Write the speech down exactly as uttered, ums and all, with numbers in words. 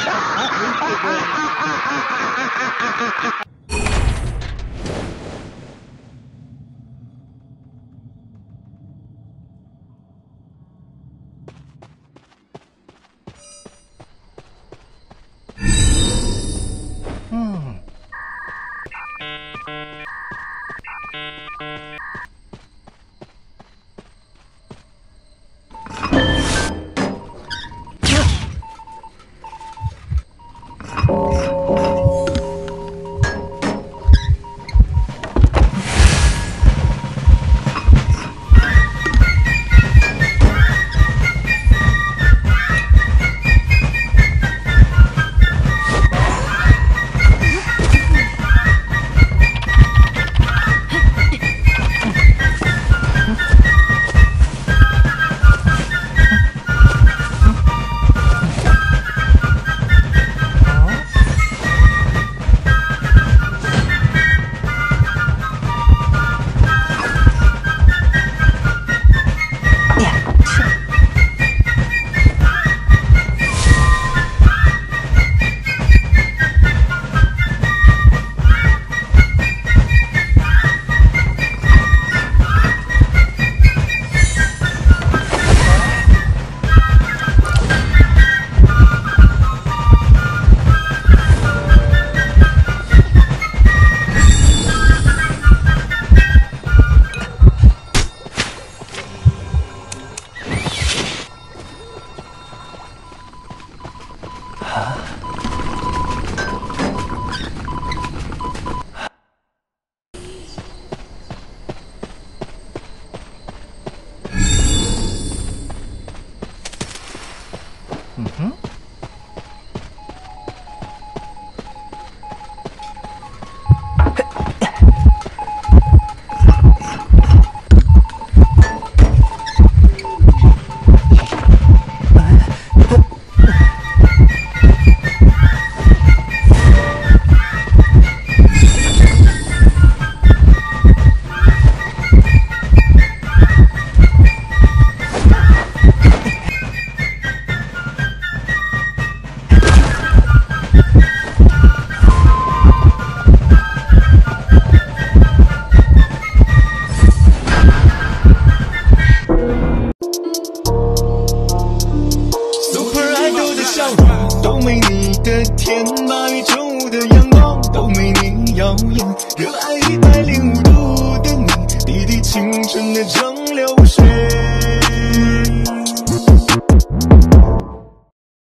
都没你的天马宇宙的阳光，都没你耀眼。热爱一百零五度的你，滴滴青春的蒸馏水。